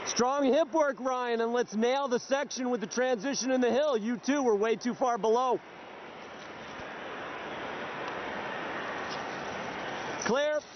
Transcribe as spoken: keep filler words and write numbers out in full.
Strong hip work, Ryan, and let's nail the section with the transition in the hill. You two were way too far below. Clear.